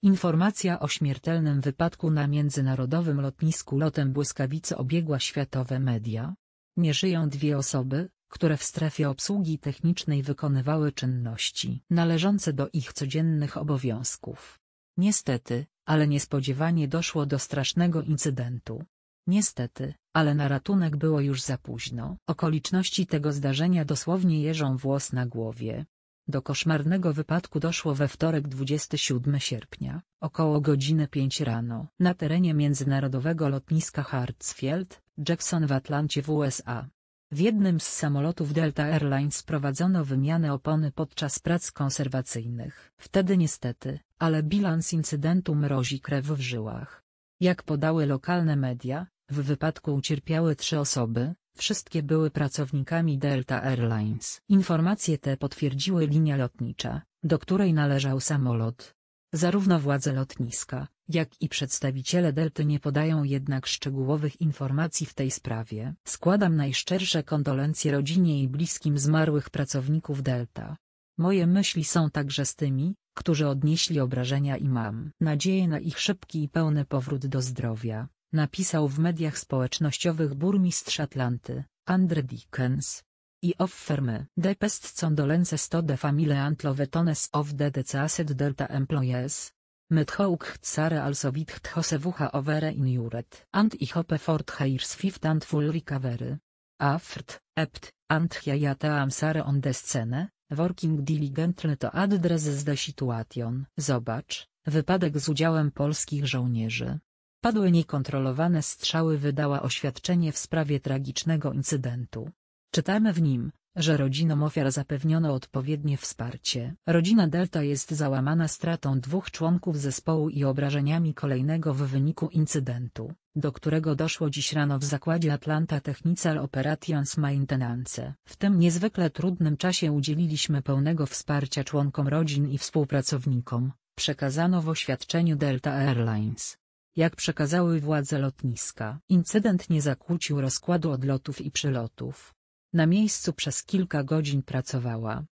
Informacja o śmiertelnym wypadku na międzynarodowym lotnisku lotem błyskawicy obiegła światowe media. Nie żyją dwie osoby, które w strefie obsługi technicznej wykonywały czynności należące do ich codziennych obowiązków. Niestety, ale niespodziewanie doszło do strasznego incydentu. Niestety, ale na ratunek było już za późno. Okoliczności tego zdarzenia dosłownie jeżą włos na głowie. Do koszmarnego wypadku doszło we wtorek 27 sierpnia, około godziny 5 rano, na terenie międzynarodowego lotniska Hartsfield, Jackson w Atlancie w USA. W jednym z samolotów Delta Airlines prowadzono wymianę opony podczas prac konserwacyjnych. Wtedy niestety, ale bilans incydentu mrozi krew w żyłach. Jak podały lokalne media, w wypadku ucierpiały 3 osoby, wszystkie były pracownikami Delta Airlines. Informacje te potwierdziły linia lotnicza, do której należał samolot. Zarówno władze lotniska, jak i przedstawiciele Delty nie podają jednak szczegółowych informacji w tej sprawie. Składam najszczersze kondolencje rodzinie i bliskim zmarłych pracowników Delta. Moje myśli są także z tymi, którzy odnieśli obrażenia i mam nadzieję na ich szybki i pełny powrót do zdrowia, napisał w mediach społecznościowych burmistrz Atlanty, Andre Dickens. I offerme the best condolences to the family and loved of the deceased Delta employees. Mit hochzare also with Josewucha over injured and I hope for her swift and full recovery. After, ept, and hiateam sare on the scene, working diligently to address the situation. Zobacz, wypadek z udziałem polskich żołnierzy. Padły niekontrolowane strzały. Wydała oświadczenie w sprawie tragicznego incydentu. Czytamy w nim, że rodzinom ofiar zapewniono odpowiednie wsparcie. Rodzina Delta jest załamana stratą 2 członków zespołu i obrażeniami kolejnego w wyniku incydentu, do którego doszło dziś rano w zakładzie Atlanta Technical Operations Maintenance. W tym niezwykle trudnym czasie udzieliliśmy pełnego wsparcia członkom rodzin i współpracownikom, przekazano w oświadczeniu Delta Airlines. Jak przekazały władze lotniska, incydent nie zakłócił rozkładu odlotów i przylotów. Na miejscu przez kilka godzin pracowała